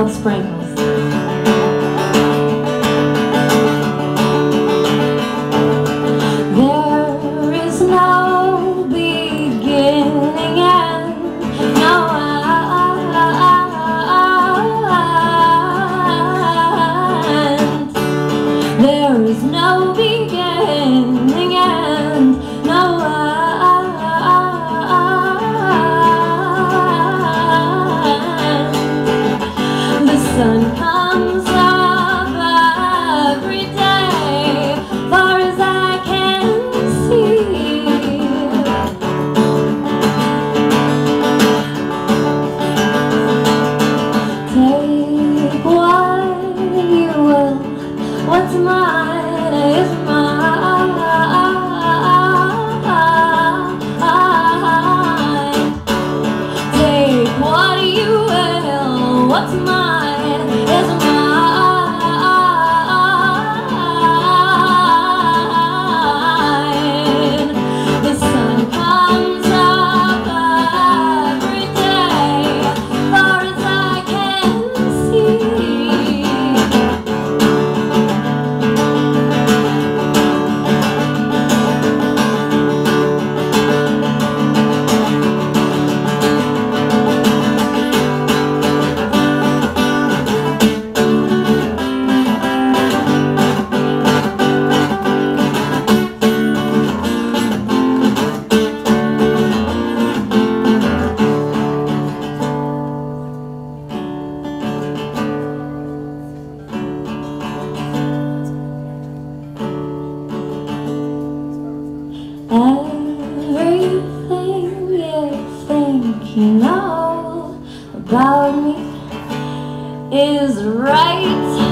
Kelly Sprankles. There is no beginning and no end. There is no beginning and no end. The sun comes up every day, far as I can see. Take what you will, what's mine is mine. Take what you will, what's mine is mine. The sun comes up every day, far as I can see. Everything you think you know about me is right